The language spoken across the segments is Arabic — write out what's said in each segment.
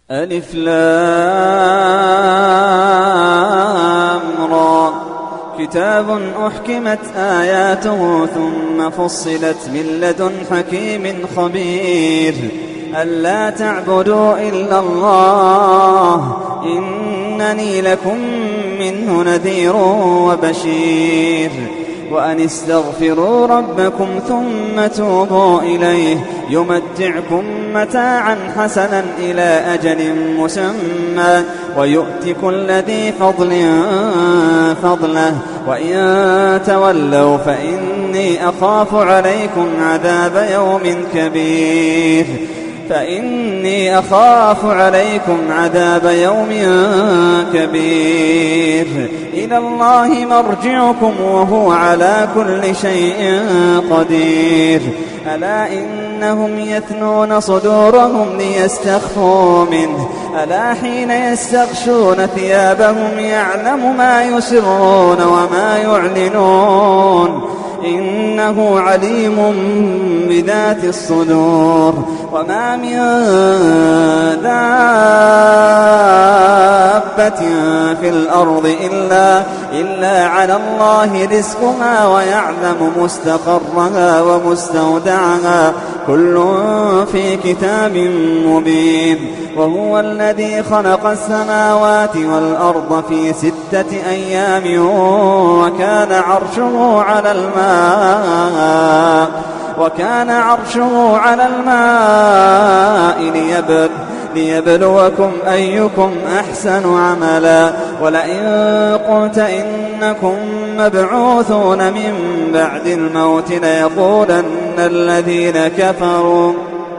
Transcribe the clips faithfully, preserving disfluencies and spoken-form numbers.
ألف لام را كتاب أحكمت آياته ثم فصلت من لدن حكيم خبير ألا تعبدوا إلا الله إنني لكم منه نذير وبشير وأن استغفروا ربكم ثم توبوا إليه يمتعكم متاعا حسنا إلى أجل مسمى ويؤت كل ذي فضل فضله وإن تولوا فإني أخاف عليكم عذاب يوم كبير فإني أخاف عليكم عذاب يوم كبير إلى الله مرجعكم وهو على كل شيء قدير ألا إنهم يثنون صدورهم ليستخفوا منه ألا حين يستغشون ثيابهم يعلم ما يسرون وما يعلنون إنه عليم بذات الصدور وما من دابة في الأرض إلا, إلا على الله رزقها ويعلم مستقرها ومستودعها كل في كتاب مبين وهو الذي خلق السماوات والأرض في ستة أيام وكان عرشه على الماء وكان عرشه على الماء ليبل ليبلوكم أيكم أحسن عملا ولئن قلت إنكم مبعوثون من بعد الموت ليقولن الذين كفروا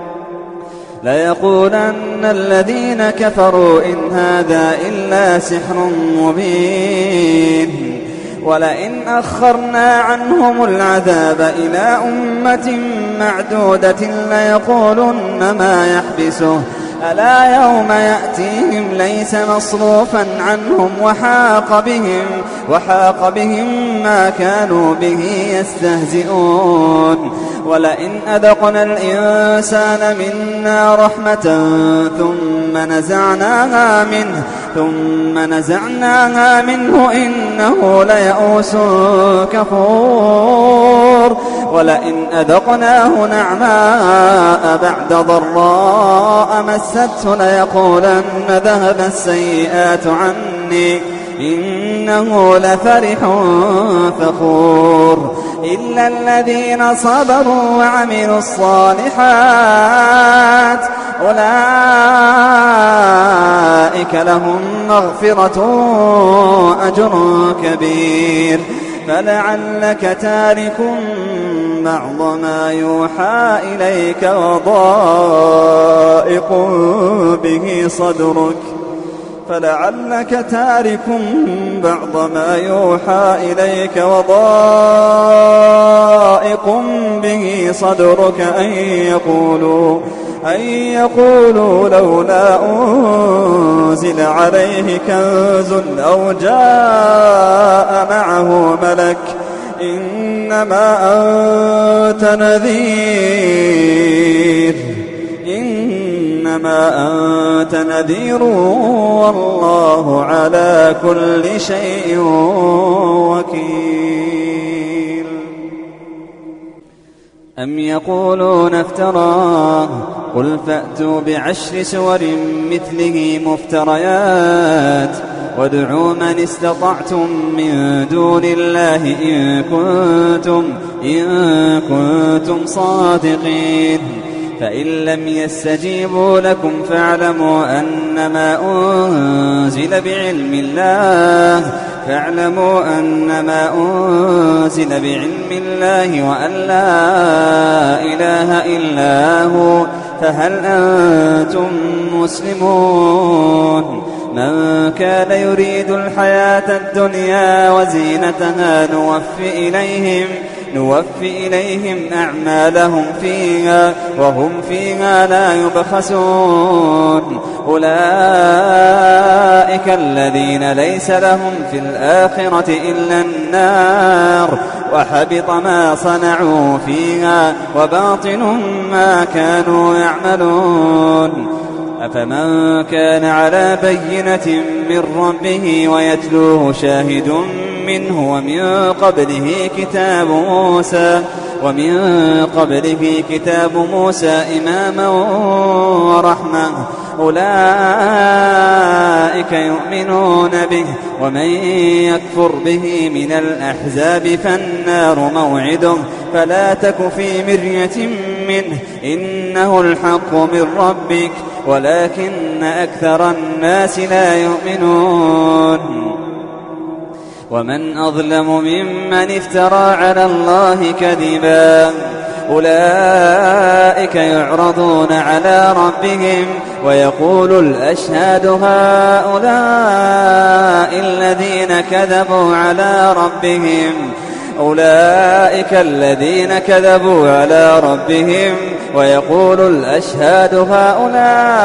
ليقولن الذين كفروا إن هذا إلا سحر مبين ولئن أخرنا عنهم العذاب إلى أمة معدودة ليقولن ما يحبسه ألا يوم يأتيهم ليس مصروفا عنهم وحاق بهم, وحاق بهم ما كانوا به يستهزئون ولئن أذقنا الإنسان منا رحمة ثم نزعناها منه ثم نزعناها منه إنه ليئوس كفور ولئن أذقناه نعماء بعد ضراء مسته ليقولن ذهب السيئات عني إنه لفرح فخور إلا الذين صبروا وعملوا الصالحات أولئك لهم مغفرة أجر كبير فلعلك تارك بعض ما يوحى إليك وضائق به صدرك فلعلك تارك بعض ما يوحى إليك وضائق به صدرك أن يقولوا أن يقولوا لولا أنزل عليه كنز أو جاء معه ملك إنما أنت نذير إنما أنت نذير والله على كل شيء وكيل أم يقولون افتراه قل فأتوا بعشر سور مثله مفتريات وادعوا من استطعتم من دون الله إن كنتم, إن كنتم صادقين فإن لم يستجيبوا لكم فاعلموا أنما أنزل بعلم الله فاعلموا أنما أنزل بعلم الله وأن لا إله إلا هو فهل أنتم مسلمون من كان يريد الحياة الدنيا وزينتها نوفي إليهم نوفي إليهم أعمالهم فيها وهم فيها لا يبخسون أولئك الذين ليس لهم في الآخرة إلا النار وحبط ما صنعوا فيها وباطل ما كانوا يعملون أفمن كان على بينة من ربه ويتلوه شاهد منه ومن قبله كتاب موسى ومن قبله كتاب موسى إماما ورحمة أولئك يؤمنون به ومن يكفر به من الأحزاب فالنار موعده فلا تك في مرية منه إنه الحق من ربك ولكن أكثر الناس لا يؤمنون ومن أظلم ممن افترى على الله كذبا أولئك يعرضون على ربهم ويقول الأشهاد هؤلاء الذين كذبوا على ربهم أولئك الذين كذبوا على ربهم ويقول الأشهاد هؤلاء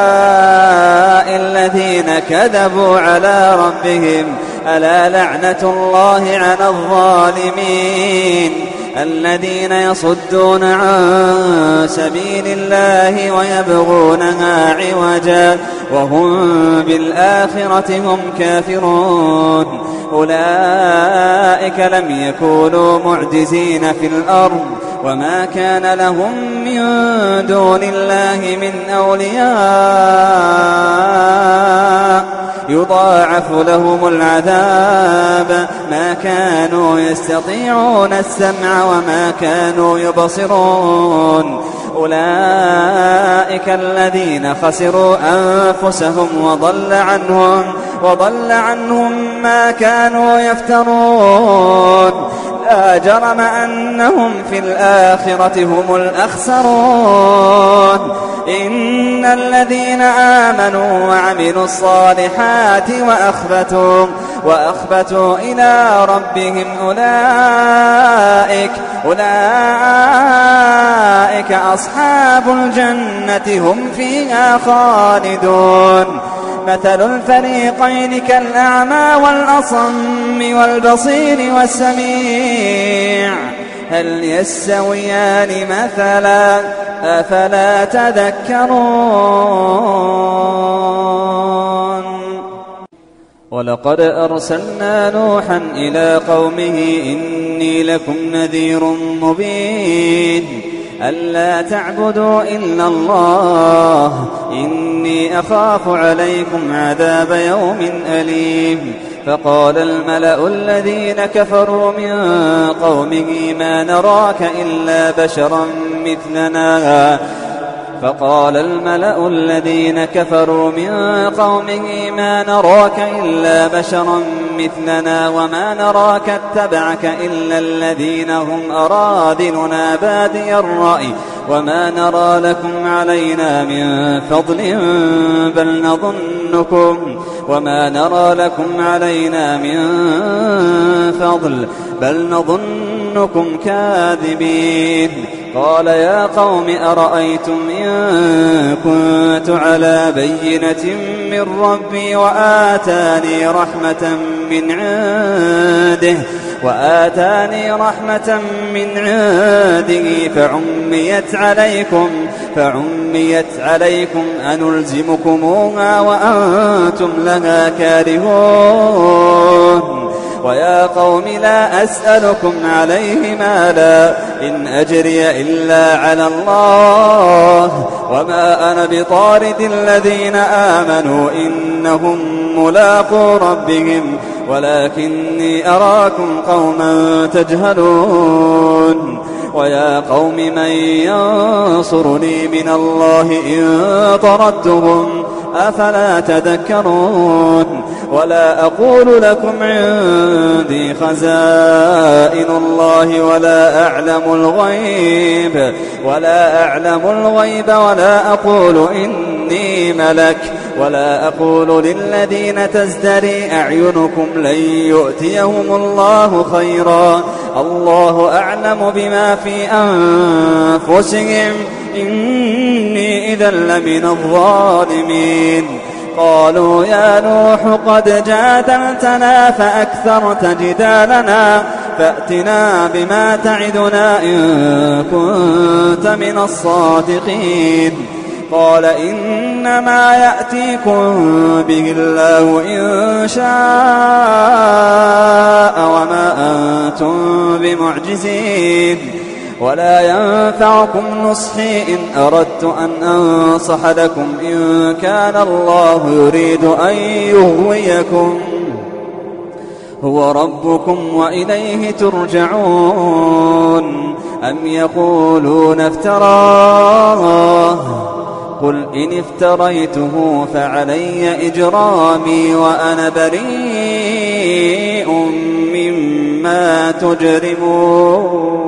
الذين كذبوا على ربهم ألا لعنة الله على الظالمين الذين يصدون عن سبيل الله ويبغونها عوجا وهم بالآخرة هم كافرون أولئك لم يكونوا معجزين في الأرض وما كان لهم من دون الله من أولياء يضاعف لهم العذاب ما كانوا يستطيعون السمع وما كانوا يبصرون أولئك الذين خسروا أنفسهم وضل عنهم وضل عنهم ما كانوا يفترون لا جرم أنهم في الآخرة هم الأخسرون إن الذين آمنوا وعملوا الصالحات وأخبتوا وأخبتوا إلى ربهم أولئك أولئك أصحاب الجنة هم فيها خالدون مثل الفريقين كالأعمى والأصم والبصير والسميع هل يستويان مثلا أفلا تذكرون ولقد أرسلنا نوحا إلى قومه إني لكم نذير مبين ألا تعبدوا إلا الله إني أخاف عليكم عذاب يوم أليم فقال الملأ الذين كفروا من قومه ما نراك إلا بشرا مثلنا فقال الملأ الذين كفروا من قومه ما نراك إلا بشرا مثلنا وما نراك اتبعك إلا الذين هم أراذلنا بادي الرأي وما نرى لكم علينا من فضل بل نظنكم وما نرى لكم علينا من فضل بل نظنكم كاذبين قال يا قوم أرأيتم إن كنت على بينة من ربي وآتاني رحمة من عنده وآتاني رحمة من عنده فعميت عليكم فعميت عليكم أنلزمكموها وأنتم لها كارهون ويا قوم لا أسألكم عليه مالا إن أجري إلا على الله وما أنا بطارد الذين آمنوا إنهم ملاقو ربهم ولكني أراكم قوما تجهلون ويا قوم من ينصرني من الله إن طردتهم أفلا تذكرون ولا أقول لكم عندي خزائن الله ولا أعلم الغيب ولا أعلم الغيب ولا أقول إني ملك ولا أقول للذين تزدري أعينكم لن يؤتيهم الله خيرا الله أعلم بما في أنفسهم إني إذا لمن الظالمين قالوا يا نوح قد جادلتنا فأكثرت جدالنا فأتنا بما تعدنا إن كنت من الصادقين قال إنما يأتيكم به الله إن شاء وما أنتم بمعجزين ولا ينفعكم نصحي إن أردت أن أنصح لكم إن كان الله يريد أن يغويكم هو ربكم وإليه ترجعون أم يقولون افتراه قل إن افتريته فعلي إجرامي وأنا بريء مما تجرمون.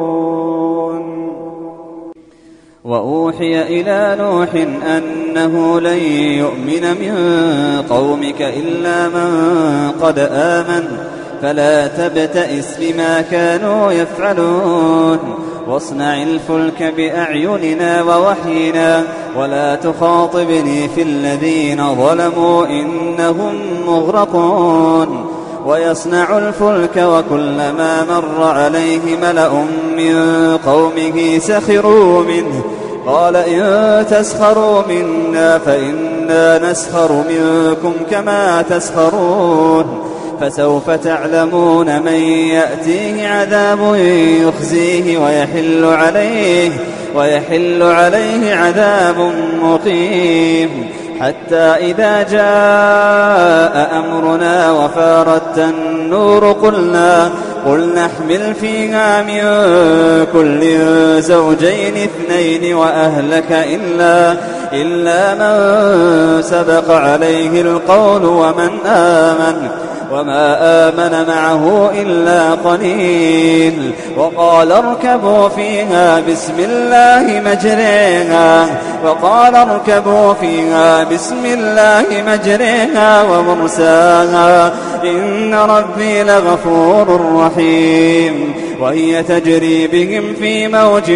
وأوحي إلى نوح أنه لن يؤمن من قومك إلا من قد آمن فلا تبتئس بما كانوا يفعلون واصنع الفلك بأعيننا ووحينا ولا تخاطبني في الذين ظلموا إنهم مغرقون. ويصنع الفلك وكلما مر عليه ملأ من قومه سخروا منه قال إن تسخروا منا فإنا نسخر منكم كما تسخرون فسوف تعلمون من يأتيه عذاب يخزيه ويحل عليه ويحل عليه عذاب مقيم حتى إذا جاء أمرنا وفارت النور قلنا قل نحمل فيها من كل زوجين اثنين وأهلك إلا, إلا من سبق عليه القول ومن آمن وما آمن معه إلا قليل. وقال اركبوا فيها بسم الله مجريها وقال اركبوا فيها بسم الله مجريها ومرساها إن ربي لغفور رحيم. وهي تجري بهم في موج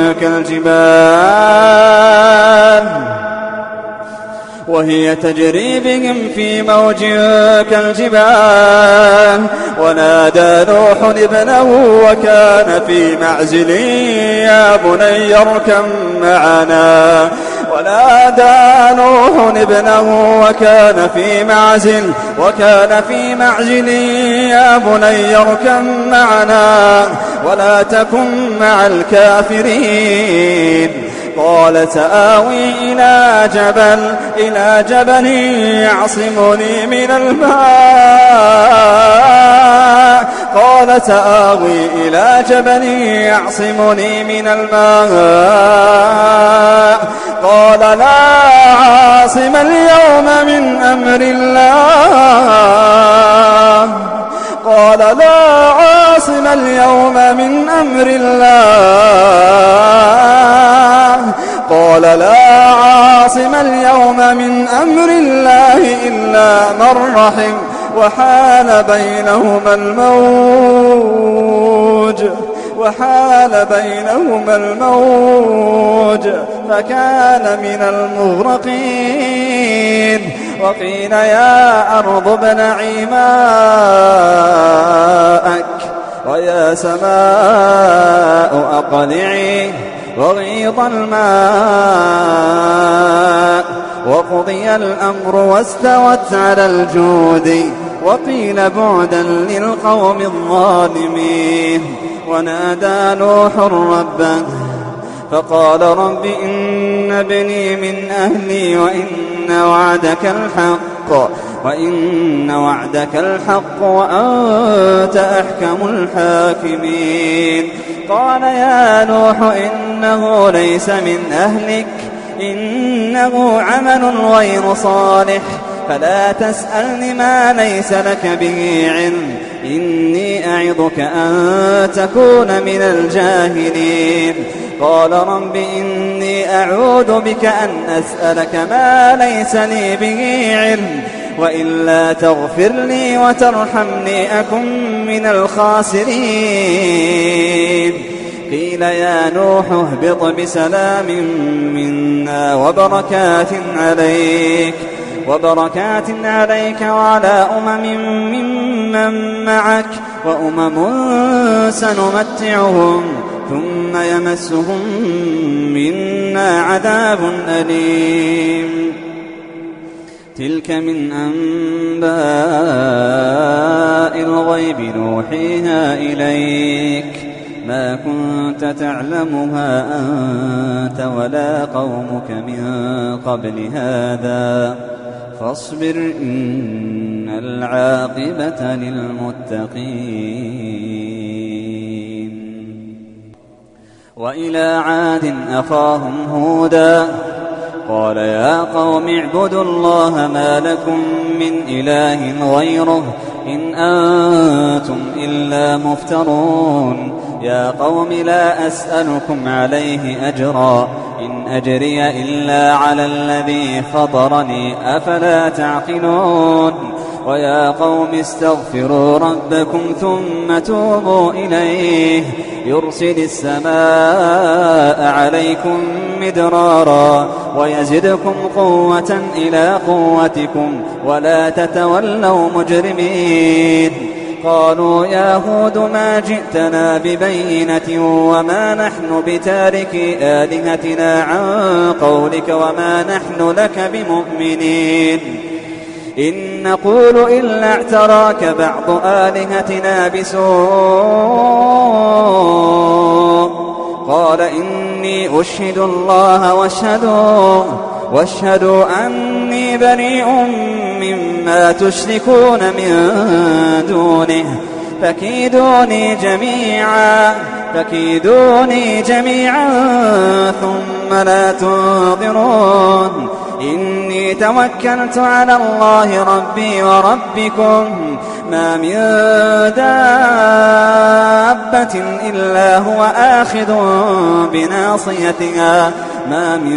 كالجبال وهي تجري بهم في موج كالجبال ونادى نوح ابنه وكان في معزل يا بني اركب معنا ونادى نوح ابنه وكان في معزل وكان في معزل يا بني اركب معنا ولا تكن مع الكافرين قال سآوي إلى جبل إلى جبل يعصمني من الماء قال سآوي إلى جبل يعصمني من الماء قال لا عاصم اليوم من أمر الله قال لا عاصم اليوم من أمر الله قال لا عاصم اليوم من أمر الله إلا من رحم وحال بينهما الموج وحال بينهما الموج فكان من المغرقين. وقيل يا أرض ابلعي ماءك ويا سماء أقلعي وغيض الماء وقضي الأمر واستوت على الجود وقيل بعدا للقوم الظالمين. ونادى نوح ربه فقال رب إن ابني من أهلي وإن وعدك الحق وإن وعدك الحق وأنت أحكم الحاكمين. قال يا نوح إنه ليس من أهلك إنه عمل غير صالح فلا تسألني ما ليس لك به علم إني أعظك أن تكون من الجاهلين. قال رب إني أعوذ بك أن أسألك ما ليس لي به علم وإلا تغفر لي وترحمني أكن من الخاسرين. قيل يا نوح اهبط بسلام منا وبركات عليك وبركات عليك وعلى أمم ممن معك وأمم سنمتعهم ثم يمسهم منا لدنا عذاب أليم تلك من أنباء الغيب نوحيها إليك ما كنت تعلمها أنت ولا قومك من قبل هذا فاصبر إن العاقبة للمتقين. وإلى عاد أخاهم هودا قال يا قوم اعبدوا الله ما لكم من إله غيره إن أنتم إلا مفترون. يا قوم لا أسألكم عليه أجرا إن أجري إلا على الذي فطرني أفلا تعقلون. ويا قوم استغفروا ربكم ثم توبوا إليه يرسل السماء عليكم مدرارا ويزدكم قوة إلى قوتكم ولا تتولوا مجرمين. قالوا يا هود ما جئتنا ببينة وما نحن بتاركي آلهتنا عن قولك وما نحن لك بمؤمنين إن نقول إلا اعتراك بعض آلهتنا بسوء. قال إني أشهد الله واشهدوا, واشهدوا أني بريء مما تشركون من دونه فكيدوني جميعا, فكيدوني جميعا ثم لا تنظرون. إني توكلت على الله ربي وربكم ما من دابة إلا هو آخذ بناصيتها ما من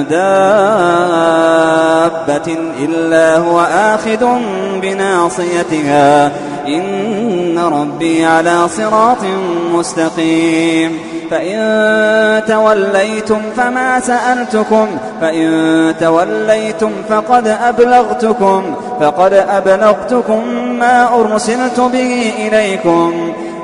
دابة إلا هو آخذ بناصيتها إن ربي على صراط مستقيم. فإن توليتم فما سألتكم فإن توليتم فقد أبلغتكم فقد أبلغتكم ما أرسلت به إليكم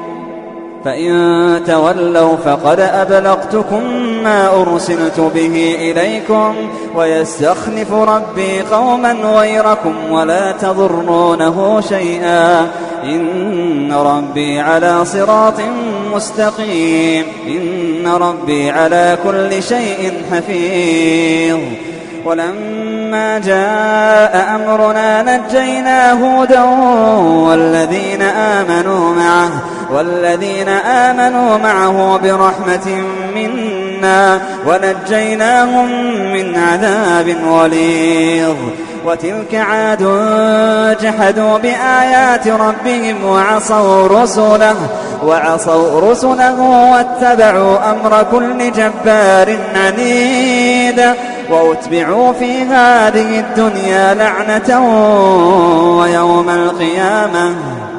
فإن تولوا فقد أبلغتكم ما أرسلت به إليكم ويستخلف ربي قوما غيركم ولا تضرونه شيئا إن ربي على صراط مستقيم. إن ربي على كل شيء حفيظ. ولما جاء أمرنا نجينا هودا والذين آمنوا معه والذين آمنوا معه برحمة منا ونجيناهم من عذاب غليظ. وتلك عاد جحدوا بآيات ربهم وعصوا رسله وعصوا رسله واتبعوا أمر كل جبار عنيد وأتبعوا في هذه الدنيا لعنة ويوم القيامة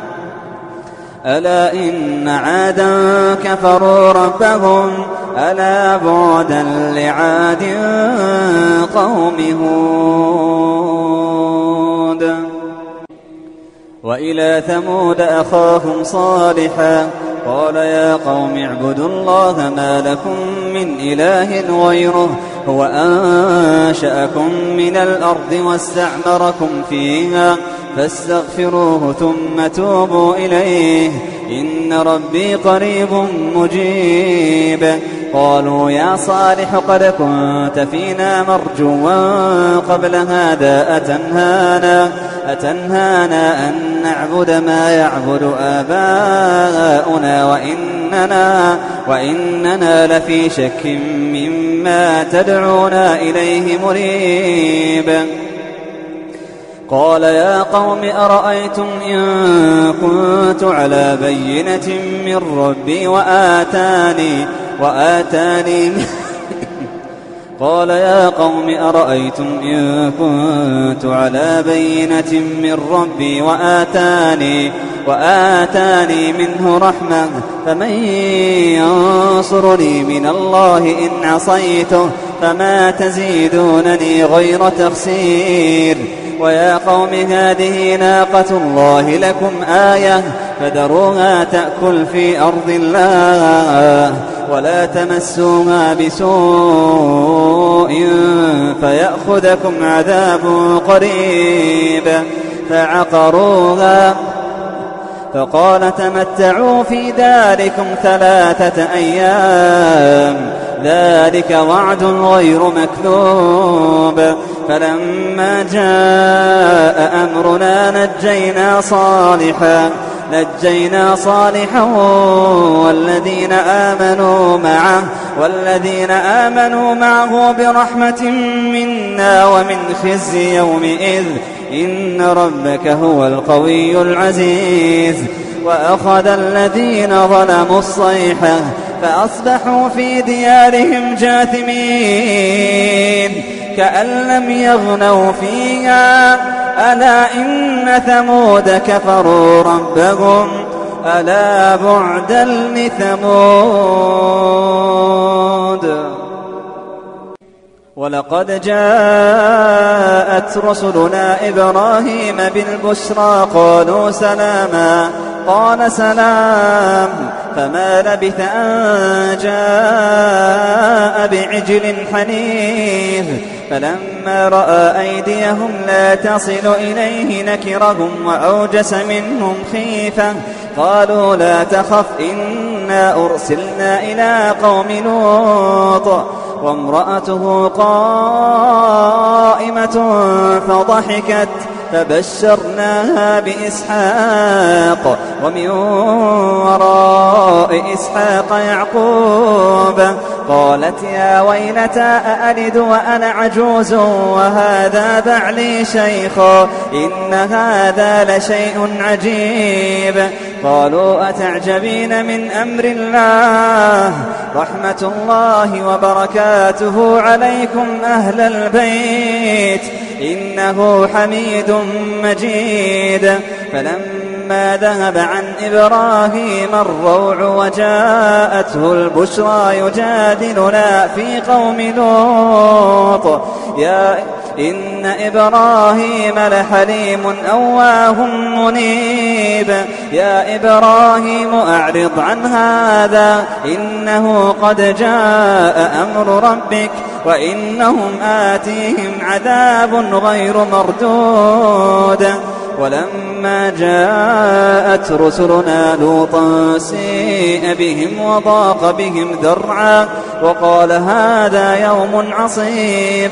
ألا إن عادا كفروا ربهم ألا بعدا لعاد قوم هود. وإلى ثمود أخاهم صالحا قال يا قوم اعبدوا الله ما لكم من إله غيره هو أنشأكم من الأرض واستعمركم فيها فاستغفروه ثم توبوا إليه إن ربي قريب مجيب. قالوا يا صالح قد كنت فينا مرجوا قبل هذا أتنهانا, أتنهانا أن نعبد ما يعبد آباؤنا وإننا, وإننا لفي شك مما تدعونا إليه مريب. قال يا قوم أرأيتم إن كنت على بينة من ربي وآتاني وآتاني قال يا قوم أرأيتم إن كنت على بينة من ربي وآتاني وآتاني منه رحمة فمن ينصرني من الله إن عصيته فما تزيدونني غير تخسير. ويا قوم هذه ناقة الله لكم آية فذروها تأكل في أرض الله ولا تمسوها بسوء فيأخذكم عذاب قريب. فعقروها فقال تمتعوا في داركم ثلاثة أيام ذلك وعد غير مكذوب. فلما جاء أمرنا نجينا صالحا نجينا صالحا والذين آمنوا معه والذين آمنوا معه برحمة منا ومن خزي يومئذ إن ربك هو القوي العزيز. وأخذ الذين ظلموا الصيحة فأصبحوا في ديارهم جاثمين كأن لم يغنوا فيها ألا إن ثمود كفروا ربهم ألا بعدا لثمود. ولقد جاءت رسلنا إبراهيم بالبشرى قالوا سلاما قال سلام فما لبث أن جاء بعجل حنيذ. فلما رأى أيديهم لا تصل إليه نكرهم وأوجس منهم خيفة قالوا لا تخف إنا أرسلنا إلى قوم لوط وامرأته قائمة فضحكت فبشرناها بإسحاق ومن وراء إسحاق يعقوب. قالت يا ويلتى أألد وأنا عجوز وهذا بعلي شيخا إن هذا لشيء عجيب. قالوا أتعجبين من أمر الله رحمة الله وبركاته عليكم أهل البيت إنه حميد مجيد. فلما ذهب عن إبراهيم الروع وجاءته البشرى يجادلنا في قوم لوط يا إن إبراهيم لحليم أواه منيب. يا إبراهيم أعرض عن هذا إنه قد جاء أمر ربك وإنهم آتيهم عذاب غير مردود. ولما جاءت رسلنا لوطا سيء بهم وضاق بهم ذرعا وقال هذا يوم عصيب.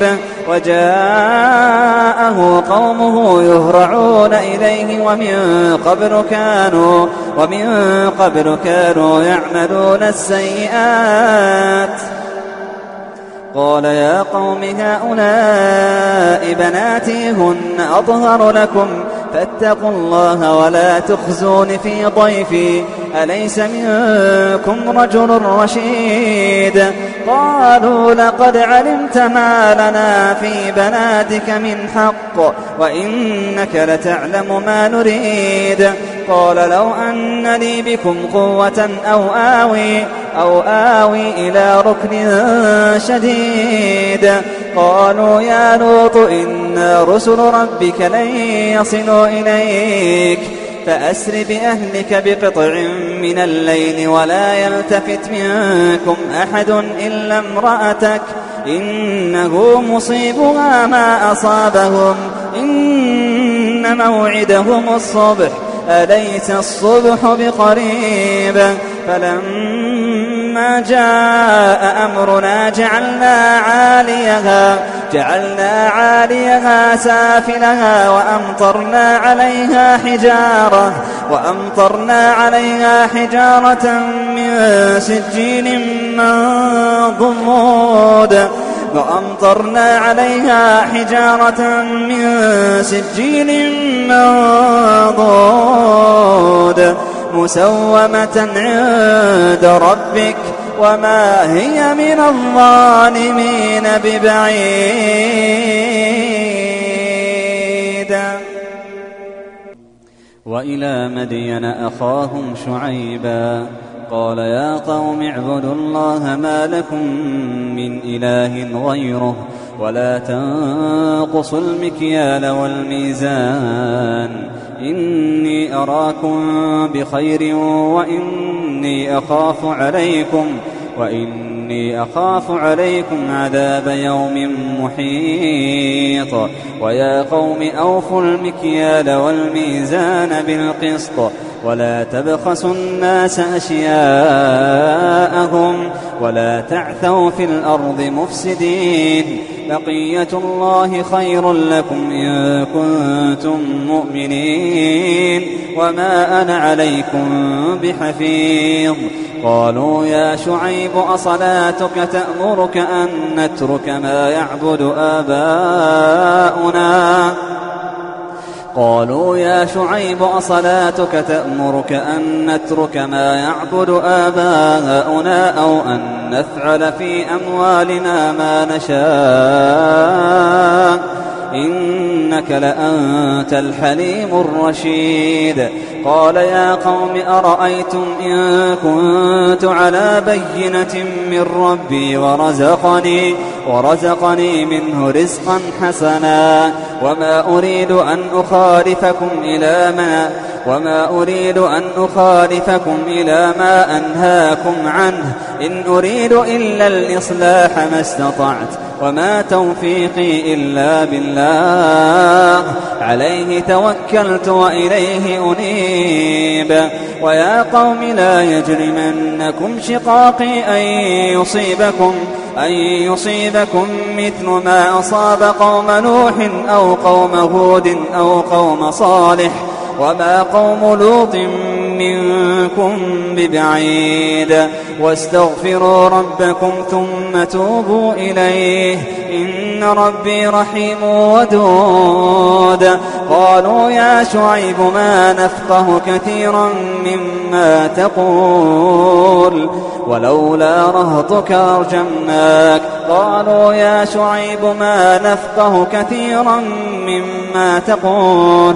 وجاءه قومه يهرعون إليه ومن قبل كانوا ومن قبل كانوا يعملون السيئات. قال يا قوم هؤلاء بناتي هن أطهر لكم فاتقوا الله ولا تخزون في ضيفي أليس منكم رجل رشيد. قالوا لقد علمت ما لنا في بناتك من حق وإنك لتعلم ما نريد. قال لو أن لي بكم قوة أو آوي أو آوي إلى ركن شديد. قالوا يا لوط إنا رسل ربك لن يصلوا إليك فأسر بأهلك بقطع من الليل ولا يلتفت منكم أحد إلا امرأتك إنه مصيبها ما أصابهم إن موعدهم الصبح أليس الصبح بقريب. فلما جاء أمرنا جعلنا عاليها جعلنا عاليها سافلها وأمطرنا عليها حجارة وأمطرنا عليها حجارة من سجيل منضود وأمطرنا عليها حجارة من سجيل منضود مسومة عند ربك وما هي من الظالمين ببعيد. وإلى مدين أخاهم شعيبا قال يا قوم اعبدوا الله ما لكم من إله غيره ولا تنقصوا المكيال والميزان إني أراكم بخير وإني أخاف عليكم وإني أخاف عليكم عذاب يوم محيط ويا قوم أوفوا المكيال والميزان بالقسط ولا تبخسوا الناس أشياءهم ولا تعثوا في الأرض مفسدين بقية الله خير لكم إن كنتم مؤمنين وما أنا عليكم بحفيظ قالوا يا شعيب أصلاتك تأمرك أن نترك ما يعبد آباؤنا قالوا يا شعيب أصلاتك تأمرك أن نترك ما يعبد آباؤنا أو أن نفعل في أموالنا ما نشاء إنك لأنت الحليم الرشيد قال يا قوم أرأيتم إن كنت على بينة من ربي ورزقني, ورزقني منه رزقا حسنا وما أريد أن أخالفكم إلى ما وما أريد أن أخالفكم إلى ما أنهاكم عنه إن أريد إلا الإصلاح ما استطعت وما توفيقي إلا بالله عليه توكلت وإليه أنيب ويا قوم لا يجرمنكم شقاقي أن يصيبكم أن يصيبكم مثل ما أصاب قوم نوح أو قوم هود أو قوم صالح وما قوم لوط منكم ببعيد واستغفروا ربكم ثم توبوا إليه إن ربي رحيم ودود قالوا يا شعيب ما نفقه كثيرا مما تقول ولولا رهطك لرجمناك قالوا يا شعيب ما نفقه كثيرا مما تقول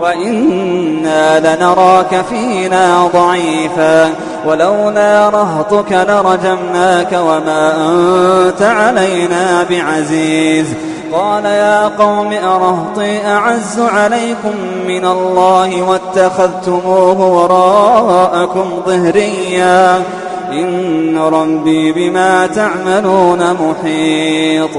وإنا لنراك فينا ضعيفا ولولا رهطك لرجمناك وما أنت علينا بعزيز قال يا قوم أرهطي أعز عليكم من الله واتخذتموه وراءكم ظهريا إن ربي بما تعملون محيط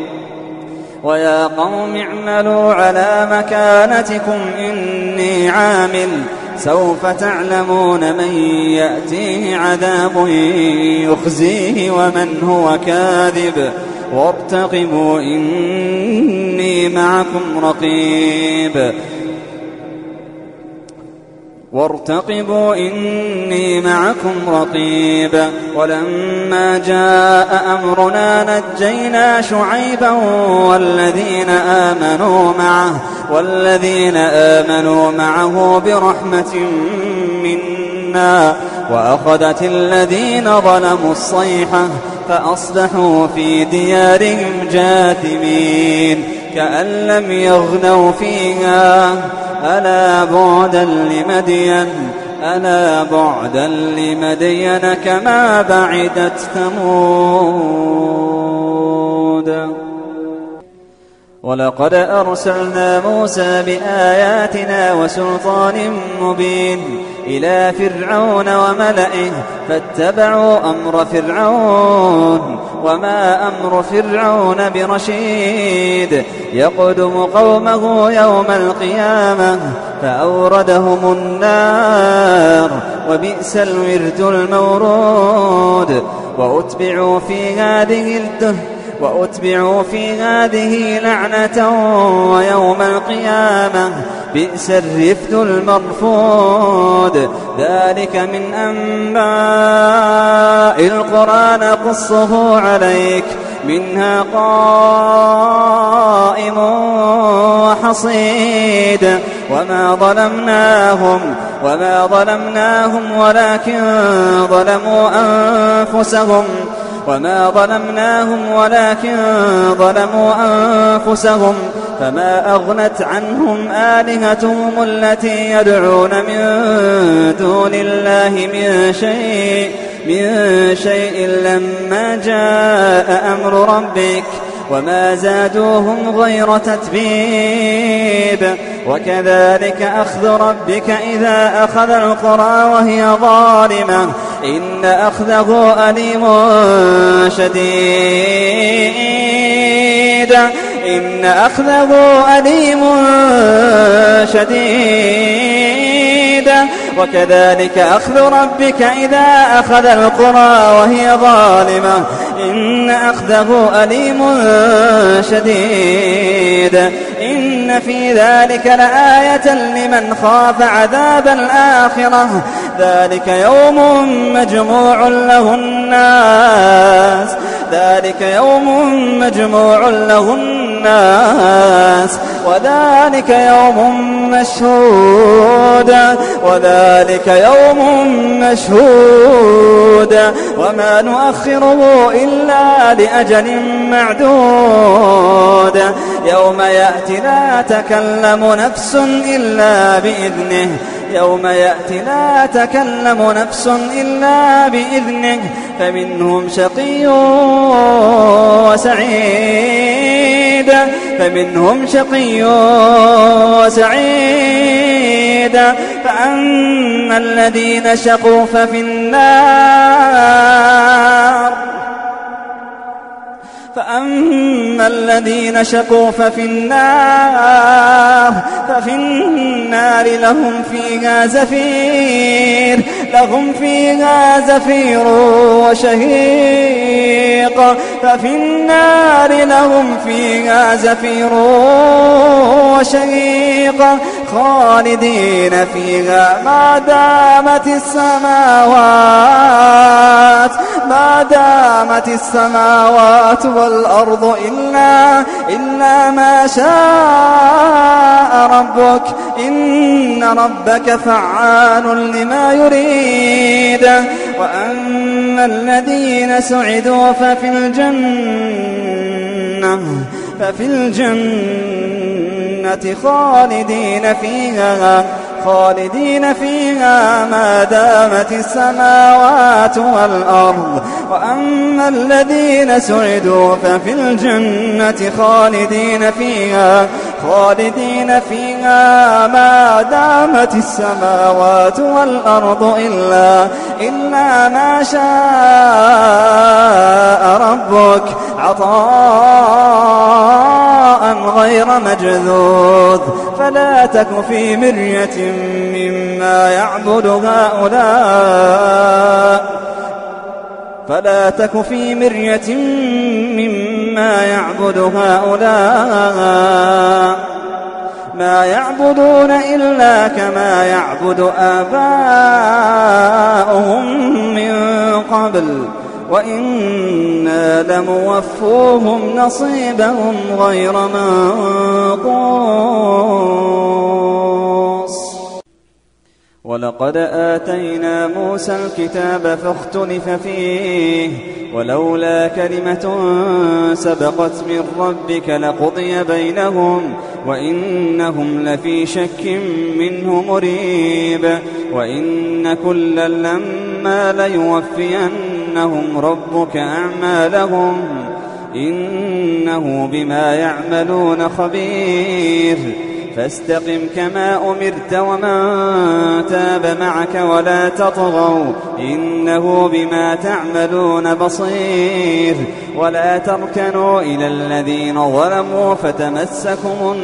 ويا قوم اعملوا على مكانتكم إني عامل سوف تعلمون من يأتيه عذاب يخزيه ومن هو كاذب وارتقبوا إني معكم رقيب وارتقبوا إني معكم رقيب ولما جاء أمرنا نجينا شعيبا والذين آمنوا معه والذين آمنوا معه برحمة منا وأخذت الذين ظلموا الصيحة فأصبحوا في ديارهم جاثمين كأن لم يغنوا فيها ألا بعدا لمدين ألا بعدا لمدين كما بعدت ثمود ولقد أرسلنا موسى بآياتنا وسلطان مبين إلى فرعون وملئه فاتبعوا أمر فرعون وما أمر فرعون برشيد يقدم قومه يوم القيامة فأوردهم النار وبئس الورد المورود وأتبعوا في هذه الدهر وأتبعوا في هذه لعنة ويوم القيامة بئس الرفد المرفود ذلك من أنباء القرى نقصه عليك منها قائم وحصيد وما ظلمناهم وما ظلمناهم ولكن ظلموا أنفسهم وما ظلمناهم ولكن ظلموا أنفسهم فما أغنت عنهم آلهتهم التي يدعون من دون الله من شيء من شيء لما جاء أمر ربك وما زادوهم غير تتبيب وكذلك أخذ ربك إذا أخذ القرى وهي ظالمة إن أخذه أليم شديد إن أخذه أليم شديد وكذلك أخذ ربك إذا أخذ القرى وهي ظالمة إن أخذه أليم شديد إن في ذلك لآية لمن خاف عذاب الآخرة ذلك يوم مجموع له الناس ذلك يوم مجموع له الناس وذلك يوم مشهود وذلك يوم مشهود وما نؤخره إلا لأجل معدود يوم يأتي لا تكلم نفس إلا بإذنه يوم يأتي لا تكلم نفس إلا بإذنه فمنهم شقي وسعيد فمنهم شقي وسعيد فأما الذين شقوا ففي النار فأما الذين شقوا ففي النار ففي النار لهم فيها زفير لهم فيها زفير وشهيق ففي النار لهم فيها زفير وشهيق خالدين فيها ما دامت السماوات ما دامت السماوات والأرض إلا, إلا ما شاء ربك إن ربك فعال لما يريد وأما الذين سعدوا ففي الجنة ففي الجنة خالدين فيها خالدين فيها ما دامت السماوات والأرض وأما الذين سعدوا ففي الجنة خالدين فيها خالدين فيها ما دامت السماوات والأرض إلا, إلا ما شاء ربك عطاء غير مجذوذ فلا تك في مرية مما يعبد هؤلاء فلا تك في مرية مما يعبد هؤلاء ما يعبدون إلا كما يعبد آباؤهم من قبل وإنا لموفوهم نصيبهم غير منقوص ولقد آتينا موسى الكتاب فاختلف فيه ولولا كلمة سبقت من ربك لقضي بينهم وإنهم لفي شك منه مريب وإن كلا لما ليوفينهم ربك أعمالهم إنه بما يعملون خبير فاستقم كما أمرت ومن تاب معك ولا تطغوا إنه بما تعملون بصير ولا تركنوا إلى الذين ظلموا فتمسكم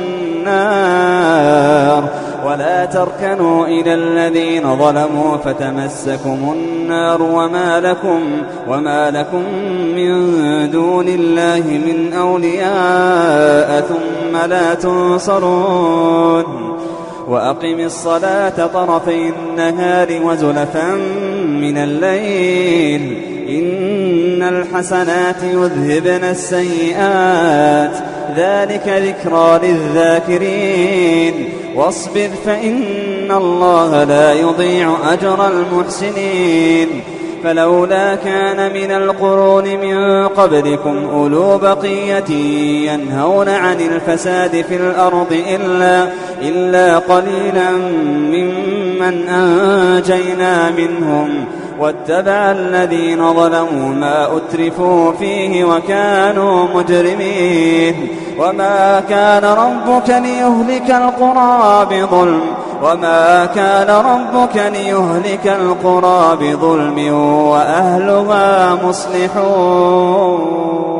النار ولا تركنوا إلى الذين ظلموا فتمسكم النار وما لكم, وما لكم من دون الله من أولياء ثم لا تنصرون وأقم الصلاة طرفي النهار وزلفا من الليل إن الحسنات يذهبن السيئات ذلك ذكرى للذاكرين واصبر فإن الله لا يضيع أجر المحسنين فلولا كان من القرون من قبلكم أولو بقية ينهون عن الفساد في الأرض إلا, إلا قليلا ممن أنجينا منهم واتبع الذين ظلموا ما أترفوا فيه وكانوا مجرمين وما كان ربك ليهلك القرى بظلم وما كان ربك ليهلك القرى بظلم وأهلها مصلحون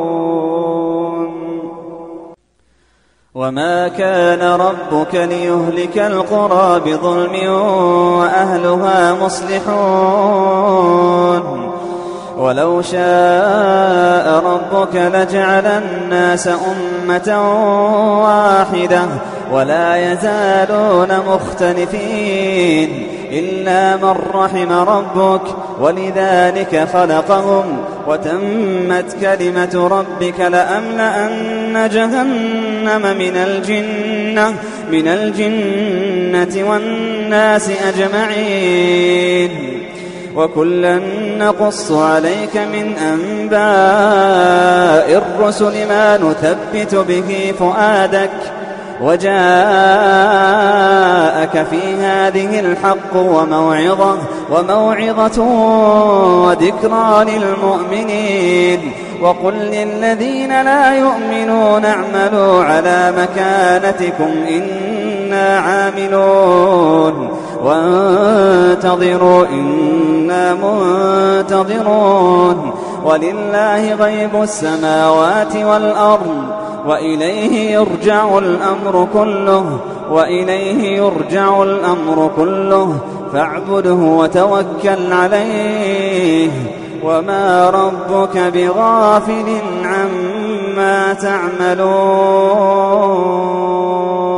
وما كان ربك ليهلك القرى بظلم وأهلها مصلحون ولو شاء ربك لجعل الناس أمة واحدة ولا يزالون مختلفين إلا من رحم ربك ولذلك خلقهم وتمت كلمة ربك لأملأن جهنم من الجنة من الجنة والناس أجمعين وكلا نقص عليك من أنباء الرسل ما نثبت به فؤادك وجاءك في هذه الحق وموعظة, وموعظة وذكرى للمؤمنين وقل للذين لا يؤمنون اعملوا على مكانتكم إنا عاملون وانتظروا إنا منتظرون ولله غيب السماوات والأرض وإليه يرجع الأمر كله وإليه يرجع الأمر كله فاعبده وتوكل عليه وما ربك بغافل عما تعملون